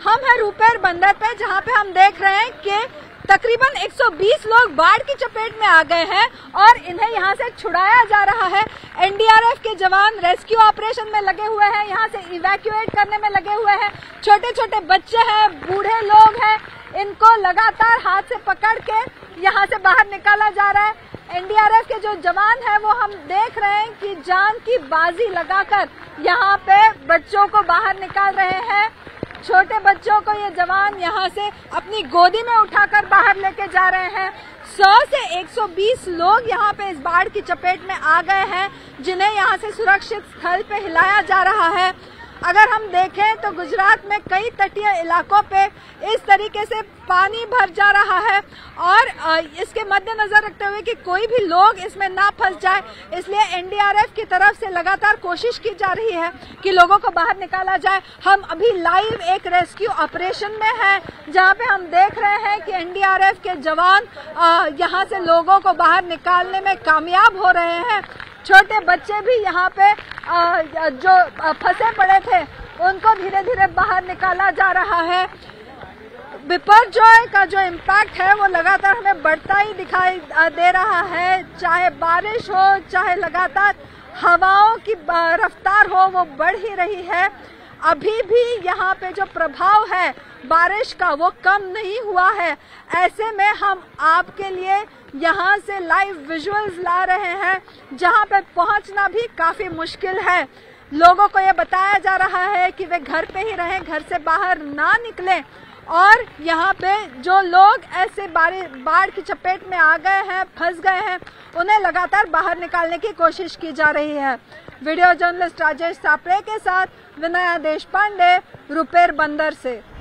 हम हैं रुपेर बंदर पे, जहाँ पे हम देख रहे हैं कि तकरीबन 120 लोग बाढ़ की चपेट में आ गए हैं और इन्हें यहाँ से छुड़ाया जा रहा है। एनडीआरएफ के जवान रेस्क्यू ऑपरेशन में लगे हुए हैं, यहाँ से इवैक्यूएट करने में लगे हुए हैं। छोटे छोटे बच्चे हैं, बूढ़े लोग हैं, इनको लगातार हाथ से पकड़ के यहाँ से बाहर निकाला जा रहा है। एनडीआरएफ के जो जवान हैं वो हम देख रहे हैं कि जान की बाजी लगाकर यहाँ पे बच्चों को बाहर निकाल रहे हैं। छोटे बच्चों को ये जवान यहाँ से अपनी गोदी में उठाकर बाहर लेके जा रहे हैं। 100 से 120 लोग यहाँ पे इस बाढ़ की चपेट में आ गए हैं, जिन्हें यहाँ से सुरक्षित स्थल पे हिलाया जा रहा है। अगर हम देखें तो गुजरात में कई तटीय इलाकों पे इस तरीके से पानी भर जा रहा है और इसके मद्देनजर रखते हुए कि कोई भी लोग इसमें ना फंस जाए, इसलिए एनडीआरएफ की तरफ से लगातार कोशिश की जा रही है कि लोगों को बाहर निकाला जाए। हम अभी लाइव एक रेस्क्यू ऑपरेशन में हैं, जहां पे हम देख रहे हैं कि एनडीआरएफ के जवान यहां से लोगों को बाहर निकालने में कामयाब हो रहे हैं। छोटे बच्चे भी यहाँ पे जो फंसे पड़े थे उनको धीरे धीरे बाहर निकाला जा रहा है। बिपरजॉय का जो इम्पैक्ट है वो लगातार हमें बढ़ता ही दिखाई दे रहा है। चाहे बारिश हो, चाहे लगातार हवाओं की रफ्तार हो, वो बढ़ ही रही है। अभी भी यहाँ पे जो प्रभाव है बारिश का वो कम नहीं हुआ है। ऐसे में हम आपके लिए यहाँ से लाइव विजुअल्स ला रहे हैं, जहाँ पे पहुँचना भी काफी मुश्किल है। लोगों को ये बताया जा रहा है कि वे घर पे ही रहें, घर से बाहर ना निकलें और यहाँ पे जो लोग ऐसे बाढ़ की चपेट में आ गए हैं, फंस गए हैं, उन्हें लगातार बाहर निकालने की कोशिश की जा रही है। वीडियो जर्नलिस्ट राजेश सापरे के साथ विनया देशपांडे, रुपेर बंदर से।